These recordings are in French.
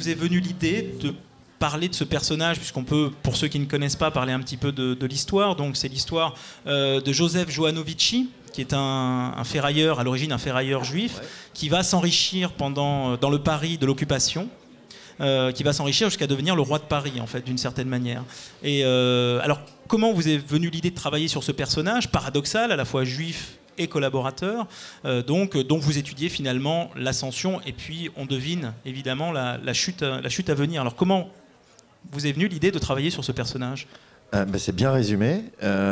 vous est venue l'idée de parler de ce personnage, puisqu'on peut, pour ceux qui ne connaissent pas, parler un petit peu de l'histoire. Donc c'est l'histoire de Joseph Joanovici, qui est un ferrailleur, à l'origine un ferrailleur juif, qui va s'enrichir dans le Paris de l'occupation, qui va s'enrichir jusqu'à devenir le roi de Paris, en fait, d'une certaine manière. Et alors, comment vous est venue l'idée de travailler sur ce personnage paradoxal, à la fois juif et collaborateur, dont vous étudiez finalement l'ascension, et puis on devine évidemment la chute à venir. Alors comment vous est venue l'idée de travailler sur ce personnage ? C'est bien résumé.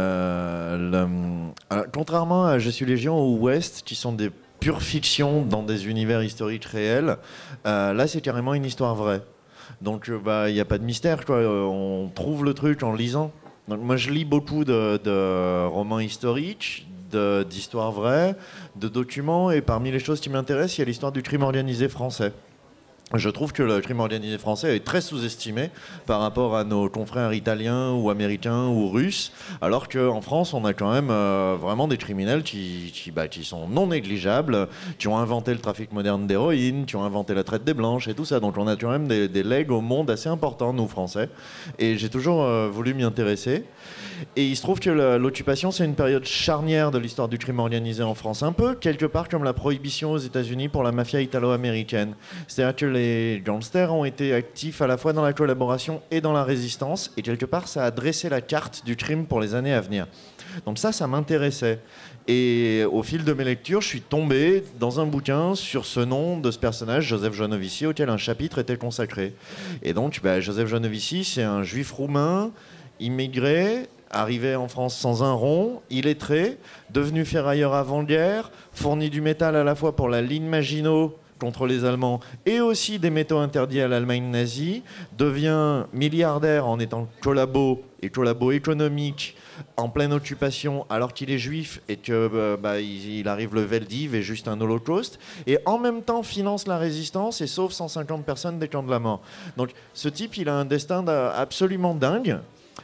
Contrairement à Je suis Légion ou Ouest, qui sont des pures fictions dans des univers historiques réels, là c'est carrément une histoire vraie. Donc il n'y a pas de mystère, quoi. On trouve le truc en lisant. Donc, moi je lis beaucoup de romans historiques, d'histoires vraies, de documents, et parmi les choses qui m'intéressent, il y a l'histoire du crime organisé français. Je trouve que le crime organisé français est très sous-estimé par rapport à nos confrères italiens ou américains ou russes, alors qu'en France, on a quand même vraiment des criminels qui sont non négligeables, qui ont inventé le trafic moderne d'héroïne, qui ont inventé la traite des blanches et tout ça. Donc on a quand même des legs au monde assez importants, nous, Français. Et j'ai toujours voulu m'y intéresser. Et il se trouve que l'occupation, c'est une période charnière de l'histoire du crime organisé en France, un peu quelque part comme la prohibition aux États-Unis pour la mafia italo-américaine. C'est-à-dire que les gangsters ont été actifs à la fois dans la collaboration et dans la résistance, et quelque part, ça a dressé la carte du crime pour les années à venir. Donc ça m'intéressait. Et au fil de mes lectures, je suis tombé dans un bouquin sur ce nom de ce personnage, Joseph Joanovici, auquel un chapitre était consacré. Et donc, Joseph Joanovici, c'est un juif roumain, immigré, arrivé en France sans un rond, illettré, devenu ferrailleur avant-guerre, fournit du métal à la fois pour la ligne Maginot contre les Allemands et aussi des métaux interdits à l'Allemagne nazie, devient milliardaire en étant collabo économique en pleine occupation alors qu'il est juif et qu'il arrive le Veldiv et juste un holocauste, et en même temps finance la résistance et sauve 150 personnes des camps de la mort. Donc ce type, il a un destin absolument dingue.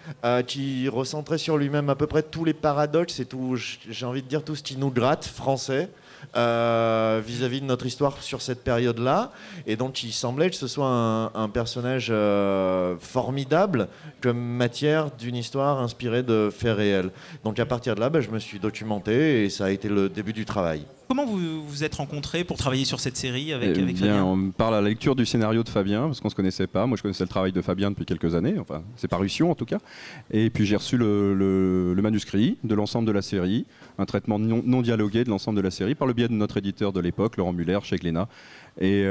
Qui recentrait sur lui-même à peu près tous les paradoxes et tout, j'ai envie de dire tout ce qui nous gratte français vis-à-vis de notre histoire sur cette période-là. Et donc il semblait que ce soit un personnage formidable comme matière d'une histoire inspirée de faits réels. Donc à partir de là, je me suis documenté et ça a été le début du travail. Comment vous vous êtes rencontrés pour travailler sur cette série avec Fabien ? On parle à la lecture du scénario de Fabien, parce qu'on ne se connaissait pas. Moi, je connaissais le travail de Fabien depuis quelques années, enfin, ses parutions en tout cas. Et puis j'ai reçu le manuscrit de l'ensemble de la série, un traitement non dialogué de l'ensemble de la série, par le biais de notre éditeur de l'époque, Laurent Muller, chez Glénat. Et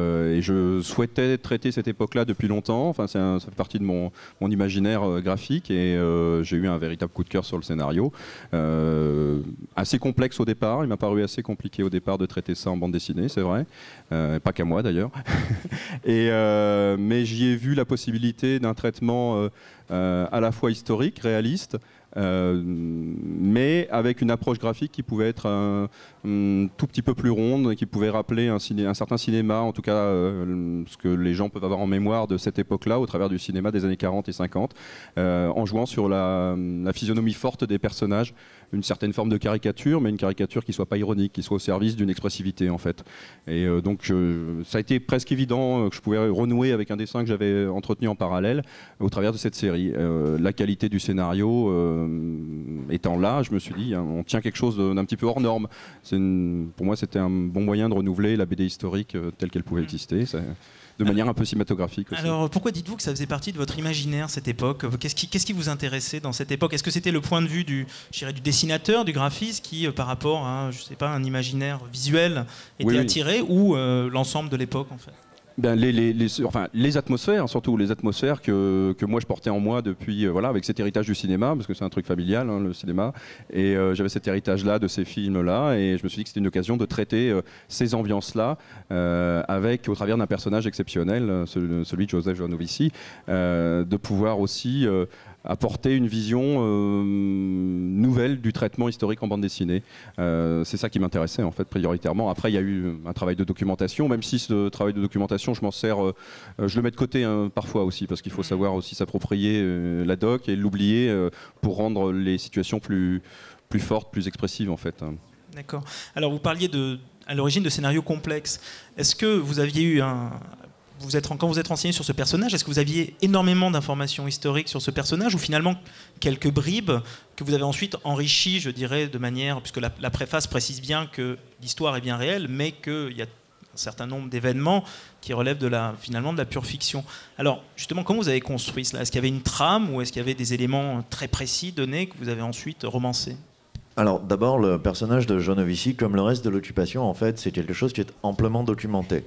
je souhaitais traiter cette époque-là depuis longtemps. Enfin, ça fait partie de mon imaginaire graphique, et j'ai eu un véritable coup de cœur sur le scénario. Assez complexe au départ, il m'a paru assez compliqué au départ de traiter ça en bande dessinée, c'est vrai. Pas qu'à moi d'ailleurs. Mais j'y ai vu la possibilité d'un traitement à la fois historique, réaliste, mais avec une approche graphique qui pouvait être tout petit peu plus ronde, qui pouvait rappeler un certain cinéma, en tout cas ce que les gens peuvent avoir en mémoire de cette époque-là, au travers du cinéma des années 40 et 50, en jouant sur la physionomie forte des personnages, une certaine forme de caricature, mais une caricature qui ne soit pas ironique, qui soit au service d'une expressivité en fait. Et donc ça a été presque évident que je pouvais renouer avec un dessin que j'avais entretenu en parallèle au travers de cette série. La qualité du scénario étant là, je me suis dit, on tient quelque chose d'un petit peu hors norme. Pour moi, c'était un bon moyen de renouveler la BD historique telle qu'elle pouvait exister. De manière un peu cinématographique aussi. Alors pourquoi dites-vous que ça faisait partie de votre imaginaire, cette époque ? Qu'est-ce qui vous intéressait dans cette époque ? Est-ce que c'était le point de vue du dessinateur, du graphiste, qui par rapport à, je sais pas, un imaginaire visuel était attiré, ou l'ensemble de l'époque en fait ? Les atmosphères, surtout les atmosphères que moi je portais en moi depuis, avec cet héritage du cinéma, parce que c'est un truc familial, le cinéma, et j'avais cet héritage-là de ces films-là, et je me suis dit que c'était une occasion de traiter ces ambiances-là au travers d'un personnage exceptionnel, celui de Joseph Joanovici, de pouvoir aussi apporter une vision nouvelle du traitement historique en bande dessinée. C'est ça qui m'intéressait en fait prioritairement. Après, il y a eu un travail de documentation, même si ce travail de documentation, je m'en sers, je le mets de côté parfois aussi, parce qu'il faut savoir aussi s'approprier la doc et l'oublier pour rendre les situations plus fortes, plus expressives en fait. D'accord. Alors vous parliez à l'origine de scénarios complexes. Est-ce que vous aviez eu quand vous êtes renseigné sur ce personnage, est-ce que vous aviez énormément d'informations historiques sur ce personnage ou finalement quelques bribes que vous avez ensuite enrichies, je dirais, de manière, puisque la préface précise bien que l'histoire est bien réelle, mais qu'il y a un certain nombre d'événements qui relèvent finalement de la pure fiction. Alors, justement, comment vous avez construit cela? Est-ce qu'il y avait une trame ou est-ce qu'il y avait des éléments très précis donnés que vous avez ensuite romancés? Alors, d'abord, le personnage de Joanovici, comme le reste de l'occupation, en fait, c'est quelque chose qui est amplement documenté.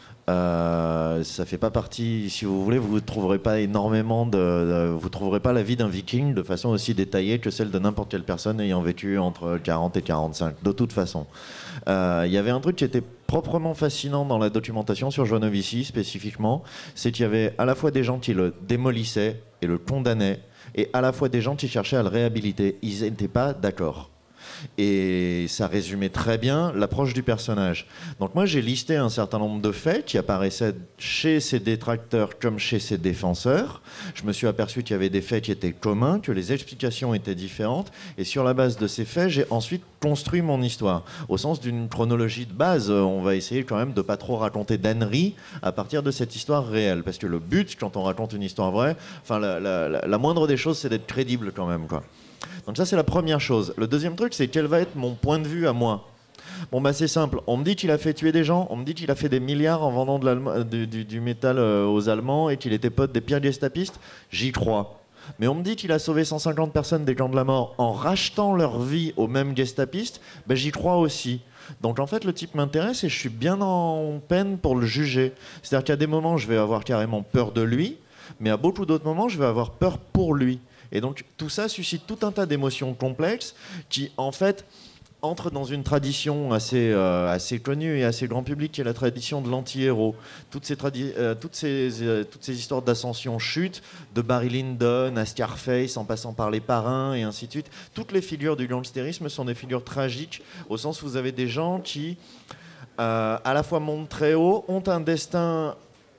Ça fait pas partie, si vous voulez, vous ne trouverez pas énormément vous trouverez pas la vie d'un viking de façon aussi détaillée que celle de n'importe quelle personne ayant vécu entre 40 et 45, de toute façon. Il y avait un truc qui était proprement fascinant dans la documentation sur Joanovici spécifiquement, c'est qu'il y avait à la fois des gens qui le démolissaient et le condamnaient, et à la fois des gens qui cherchaient à le réhabiliter. Ils n'étaient pas d'accord. Et ça résumait très bien l'approche du personnage. Donc moi j'ai listé un certain nombre de faits qui apparaissaient chez ses détracteurs comme chez ses défenseurs. Je me suis aperçu qu'il y avait des faits qui étaient communs, que les explications étaient différentes, et sur la base de ces faits j'ai ensuite construit mon histoire. Au sens d'une chronologie de base, on va essayer quand même de pas trop raconter d'âneries à partir de cette histoire réelle, parce que le but quand on raconte une histoire vraie, enfin la moindre des choses c'est d'être crédible quand même, quoi. Donc ça c'est la première chose. Le deuxième truc c'est quel va être mon point de vue à moi. Bon bah c'est simple, on me dit qu'il a fait tuer des gens, on me dit qu'il a fait des milliards en vendant du métal aux Allemands et qu'il était pote des pires gestapistes, j'y crois. Mais on me dit qu'il a sauvé 150 personnes des camps de la mort en rachetant leur vie aux mêmes gestapistes, ben j'y crois aussi. Donc en fait le type m'intéresse et je suis bien en peine pour le juger. C'est-à-dire qu'à des moments je vais avoir carrément peur de lui, mais à beaucoup d'autres moments je vais avoir peur pour lui. Et donc tout ça suscite tout un tas d'émotions complexes qui en fait entrent dans une tradition assez connue et assez grand public qui est la tradition de l'anti-héros. Toutes ces histoires d'ascension-chute, de Barry Lyndon à Scarface en passant par les parrains et ainsi de suite, toutes les figures du gangstérisme sont des figures tragiques au sens où vous avez des gens qui à la fois montent très haut, ont un destin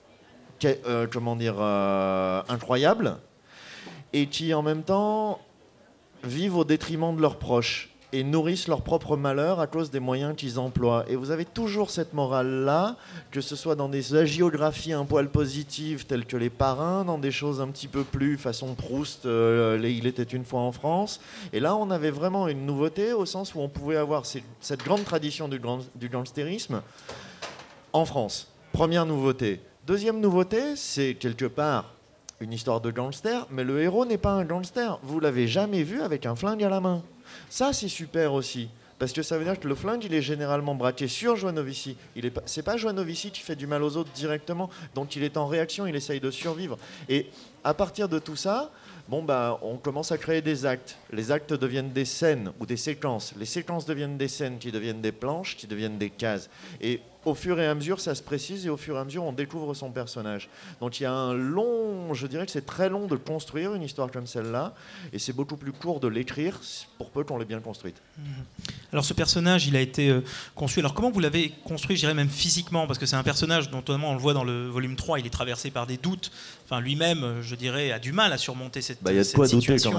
incroyable, et qui en même temps vivent au détriment de leurs proches et nourrissent leur propre malheur à cause des moyens qu'ils emploient. Et vous avez toujours cette morale-là, que ce soit dans des hagiographies un poil positives telles que Les Parrains, dans des choses un petit peu plus façon Proust, Il était une fois en France. Et là, on avait vraiment une nouveauté au sens où on pouvait avoir cette grande tradition du gangstérisme en France. Première nouveauté. Deuxième nouveauté, c'est quelque part une histoire de gangster, mais le héros n'est pas un gangster. Vous l'avez jamais vu avec un flingue à la main. Ça, c'est super aussi. Parce que ça veut dire que le flingue, il est généralement braqué sur Joanovici. C'est pas Joanovici qui fait du mal aux autres directement. Donc il est en réaction, il essaye de survivre. Et à partir de tout ça, on commence à créer des actes. Les actes deviennent des scènes ou des séquences. Les séquences deviennent des scènes qui deviennent des planches, qui deviennent des cases. Et au fur et à mesure, ça se précise et au fur et à mesure, on découvre son personnage. Donc il y a je dirais que c'est très long de construire une histoire comme celle-là, et c'est beaucoup plus court de l'écrire, pour peu qu'on l'ait bien construite. Alors ce personnage, il a été conçu. Alors comment vous l'avez construit, je dirais même physiquement, parce que c'est un personnage dont notamment on le voit dans le volume 3, il est traversé par des doutes. Enfin lui-même, je dirais, a du mal à surmonter cette situation.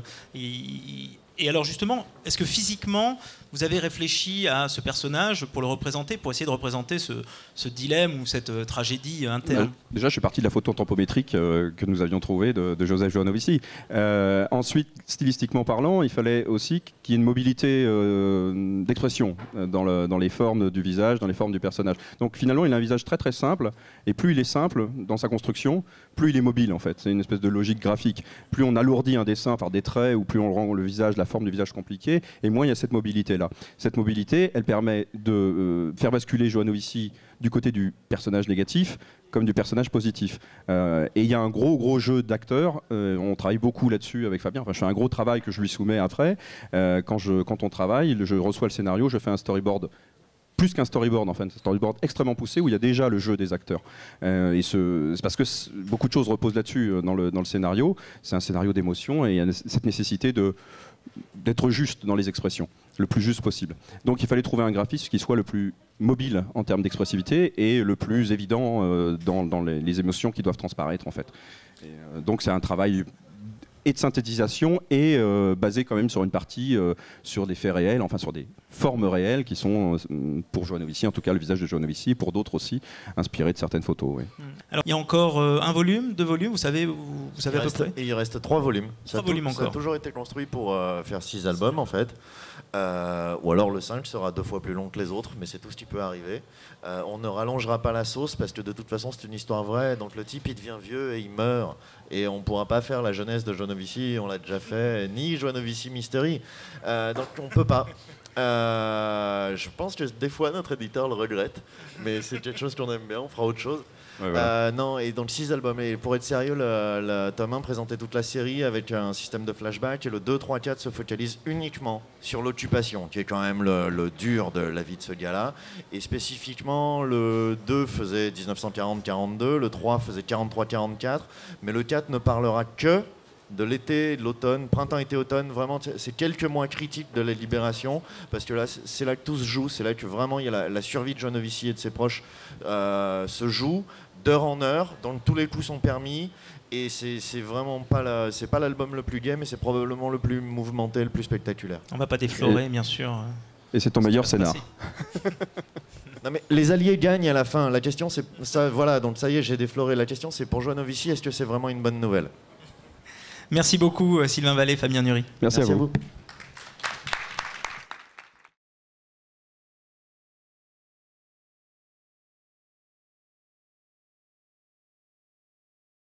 Et alors justement, est-ce que physiquement, vous avez réfléchi à ce personnage pour le représenter, pour essayer de représenter ce dilemme ou cette tragédie interne? Déjà, je suis parti de la photo anthropométrique que nous avions trouvée de Joseph Joanovici. Ensuite, stylistiquement parlant, il fallait aussi qu'il y ait une mobilité d'expression dans les formes du visage, dans les formes du personnage. Donc finalement, il a un visage très très simple, et plus il est simple dans sa construction, plus il est mobile en fait. C'est une espèce de logique graphique. Plus on alourdit un dessin par des traits, ou plus on rend le visage, la forme du visage compliquée, et moins il y a cette mobilité-là. Cette mobilité, elle permet de faire basculer Joanovici du côté du personnage négatif comme du personnage positif. Et il y a un gros jeu d'acteurs. On travaille beaucoup là-dessus avec Fabien. Enfin, je fais un gros travail que je lui soumets après. Quand on travaille, je reçois le scénario, je fais un storyboard. Plus qu'un storyboard, en fait, un storyboard extrêmement poussé où il y a déjà le jeu des acteurs. C'est parce que beaucoup de choses reposent là-dessus dans le scénario. C'est un scénario d'émotion et il y a cette nécessité d'être juste dans les expressions, le plus juste possible. Donc il fallait trouver un graphiste qui soit le plus mobile en termes d'expressivité et le plus évident dans les émotions qui doivent transparaître en fait. Donc c'est un travail et de synthétisation et basé quand même sur une partie sur des faits réels, enfin sur des formes réelles qui sont pour Jovanovici, en tout cas le visage de Jovanovici, et pour d'autres aussi inspirés de certaines photos. Oui. Alors il y a encore un volume, 2 volumes, vous savez à peu près. Et il reste 3 volumes. 3 volumes Ça a encore. toujours été construit pour faire 6 albums en fait. Ou alors le 5 sera 2 fois plus long que les autres, mais c'est tout ce qui peut arriver. On ne rallongera pas la sauce parce que de toute façon c'est une histoire vraie. Donc le type il devient vieux et il meurt. Et on ne pourra pas faire la jeunesse de Jovanovici, on l'a déjà fait, ni Jovanovici Mystery. Donc on ne peut pas. Je pense que des fois notre éditeur le regrette, mais c'est quelque chose qu'on aime bien, on fera autre chose. Ouais, voilà. Non, et donc 6 albums. Et pour être sérieux, le tome 1 présentait toute la série avec un système de flashback, et le 2, 3, 4 se focalise uniquement sur l'occupation, qui est quand même le dur de la vie de ce gars-là. Et spécifiquement, le 2 faisait 1940-42, le 3 faisait 43-44, mais le 4 ne parlera que de l'été, de l'automne, printemps, été, automne. Vraiment, c'est quelques mois critiques de la libération, parce que là, c'est là que tout se joue, c'est là que vraiment il y a la survie de Jovanovici et de ses proches se joue d'heure en heure, donc tous les coups sont permis. Et c'est vraiment pas c'est pas l'album le plus gai, mais c'est probablement le plus mouvementé, le plus spectaculaire. On va pas déflorer, bien sûr. Et c'est ton meilleur scénar. Non mais les Alliés gagnent à la fin. La question c'est ça, voilà. Donc ça y est, j'ai défloré. La question c'est pour Jovanovici, est-ce que c'est vraiment une bonne nouvelle? Merci beaucoup Sylvain Vallée, Fabien Nury. Merci à vous. vous.